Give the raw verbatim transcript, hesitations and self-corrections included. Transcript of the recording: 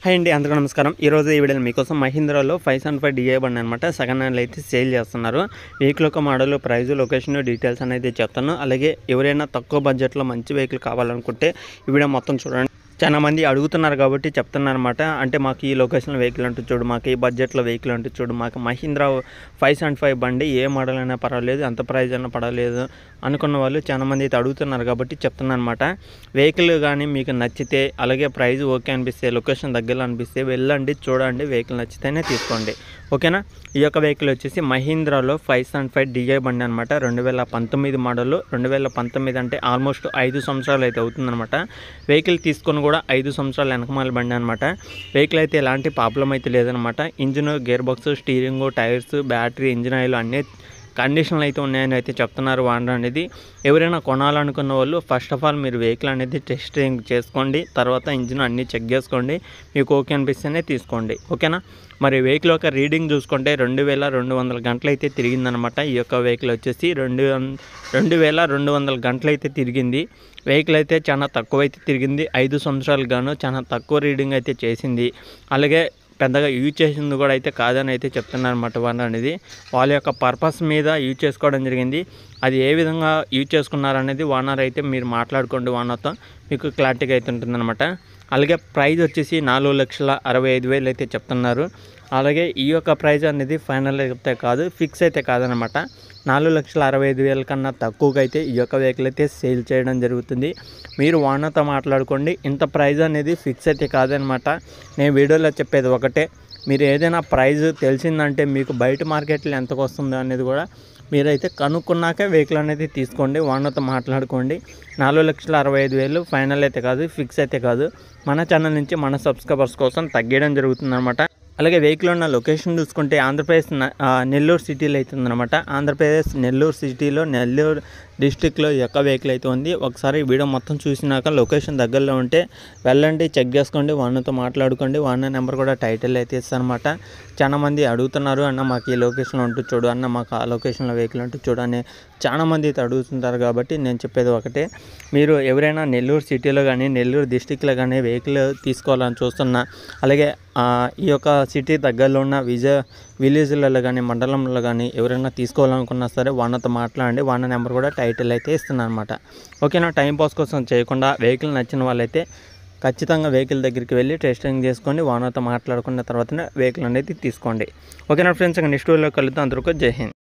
Hi అండి, అందరికీ నమస్కారం. ఈరోజు ఈ వీడియోలో మీకోసం మహీంద్రాలో ఫైవ్ సెవెన్ ఫైవ్ డిఐ బండి అనమాట సెకండ్ హ్యాండ్లో అయితే సేల్ చేస్తున్నారు. వెహికల్ యొక్క మోడల్, ప్రైస్, లొకేషన్ డీటెయిల్స్ అనేది చెప్తాను. అలాగే ఎవరైనా తక్కువ బడ్జెట్లో మంచి వెహికల్ కావాలనుకుంటే ఈ వీడియో మొత్తం చూడండి. చాలా మంది అడుగుతున్నారు కాబట్టి చెప్తున్నాను అనమాట. అంటే మాకు ఈ లొకేషన్లో వెహికల్ అంటూ చూడు, మాకు ఈ బడ్జెట్లో వెహికల్ అంటూ చూడు, మాకు మహీంద్రా ఫైవ్ సెవెన్ ఫైవ్ బండి ఏ మోడల్ అయినా పర్వాలేదు, అంత ప్రైస్ అయినా పర్వాలేదు అనుకున్న వాళ్ళు చాలా మంది అయితే అడుగుతున్నారు కాబట్టి చెప్తున్నాను అనమాట. వెహికల్ కానీ మీకు నచ్చితే, అలాగే ప్రైస్ ఓకే అనిపిస్తే, లొకేషన్ దగ్గరలో అనిపిస్తే వెళ్ళండి, చూడండి, వెహికల్ నచ్చితేనే తీసుకోండి, ఓకేనా. ఈ యొక్క వెహికల్ వచ్చేసి మహీంద్రాలో ఫైవ్ సెవెన్ ఫైవ్ డిఐ బండి అనమాట. రెండు వేల పంతొమ్మిది మోడల్. రెండు వేల పంతొమ్మిది అంటే ఆల్మోస్ట్ ఐదు సంవత్సరాలు అయితే అవుతుందన్నమాట. వెహికల్ తీసుకొని కూడా ఐదు సంవత్సరాలు వెనకమాల బండి అనమాట. వెహికల్ అయితే ఎలాంటి ప్రాబ్లం అయితే లేదనమాట. Engine, gear box, steering, tyres, battery, engine oil అన్నీ కండిషన్లు అయితే ఉన్నాయని అయితే చెప్తున్నారు వాండర్ అనేది. ఎవరైనా కొనాలనుకున్న వాళ్ళు ఫస్ట్ ఆఫ్ ఆల్ మీరు వెహికల్ అనేది టెస్టింగ్ చేసుకోండి, తర్వాత ఇంజిన్ అన్నీ చెక్ చేసుకోండి, మీకు ఓకే అనిపిస్తేనే తీసుకోండి, ఓకేనా. మరి వెహికల్ యొక్క రీడింగ్ చూసుకుంటే రెండు వేల రెండు వందల గంటలు అయితే తిరిగిందనమాట. ఈ యొక్క వెహికల్ వచ్చేసి రెండు రెండు వేల రెండు వందల గంటలు అయితే తిరిగింది. వెహికల్ అయితే చాలా తక్కువ అయితే తిరిగింది. ఐదు సంవత్సరాలకు గాను చాలా తక్కువ రీడింగ్ అయితే చేసింది. అలాగే పెద్దగా యూజ్ చేసింది కూడా అయితే కాదని అయితే చెప్తున్నారు అనమాట వాళ్ళు అనేది. వాళ్ళ యొక్క పర్పస్ మీద యూజ్ చేసుకోవడం జరిగింది. అది ఏ విధంగా యూజ్ చేసుకున్నారనేది ఓనర్ అయితే మీరు మాట్లాడుకోండి, ఓనర్తో మీకు క్లారిటీగా అయితే ఉంటుందన్నమాట. అలాగే ప్రైస్ వచ్చేసి నాలుగు లక్షల అరవై ఐదు వేలు అయితే చెప్తున్నారు. అలాగే ఈ యొక్క ప్రైస్ అనేది ఫైనల్ అయితే కాదు, ఫిక్స్ అయితే కాదనమాట. నాలుగు లక్షల అరవై ఐదు వేల కన్నా తక్కువగా అయితే ఈ యొక్క వెహికల్ అయితే సేల్ చేయడం జరుగుతుంది. మీరు ఓనర్తో మాట్లాడుకోండి. ఇంత ప్రైస్ అనేది ఫిక్స్ అయితే కాదనమాట. నేను వీడియోలో చెప్పేది ఒకటే, మీరు ఏదైనా ప్రైస్ తెలిసిందంటే మీకు బయట మార్కెట్లో ఎంతకు వస్తుందో అనేది కూడా మీరైతే కనుక్కున్నాకే వెహికల్ అనేది తీసుకోండి, ఓనర్తో మాట్లాడుకోండి. నాలుగు లక్షల అరవై ఐదు వేలు ఫైనల్ అయితే కాదు, ఫిక్స్ అయితే కాదు. మన ఛానల్ నుంచి మన సబ్స్క్రైబర్స్ కోసం తగ్గడం జరుగుతుంది అనమాట. అలాగే వెహికల్ ఉన్న లొకేషన్ చూసుకుంటే ఆంధ్రప్రదేశ్ నెల్లూరు సిటీలో అవుతుందన్నమాట. ఆంధ్రప్రదేశ్ నెల్లూరు సిటీలో నెల్లూరు డిస్టిక్లో ఈ యొక్క వెహికల్ అయితే ఉంది. ఒకసారి వీడియో మొత్తం చూసినాక లొకేషన్ దగ్గరలో ఉంటే వెళ్ళండి, చెక్ చేసుకోండి, వాడితో మాట్లాడుకోండి. వాడిన నెంబర్ కూడా టైటిల్ అయితే ఇస్తారనమాట. చాలా మంది అడుగుతున్నారు, అన్న మాకు ఈ లొకేషన్లో ఉంటూ చూడు, అన్న మాకు ఆ లొకేషన్లో వెహికల్ ఉంటూ చూడు అని చాలా మంది అయితే అడుగుతుంటారు. కాబట్టి నేను చెప్పేది ఒకటే, మీరు ఎవరైనా నెల్లూరు సిటీలో కానీ నెల్లూరు డిస్టిక్లో కానీ వెహికల్ తీసుకోవాలని చూస్తున్నా, అలాగే ఈ యొక్క సిటీ దగ్గరలో ఉన్న విజయ విలేజ్లలో కానీ మండలంలో కానీ ఎవరైనా తీసుకోవాలనుకున్నా సరే వాడితో మాట్లాడండి. వాడిన నెంబర్ కూడా టైటిల్ అయితే ఇస్తున్నాను అనమాట, ఓకేనా. టైం పాస్ కోసం చేయకుండా వెహికల్ నచ్చిన వాళ్ళైతే ఖచ్చితంగా వెహికల్ దగ్గరికి వెళ్ళి టెస్టింగ్ చేసుకొని వాడితో మాట్లాడుకున్న తర్వాతనే వెహికల్ అనేది తీసుకోండి, ఓకేనా ఫ్రెండ్స్. నెక్స్ట్ వీడియోలో కలుద్దాం. అందరికీ జై హింద్.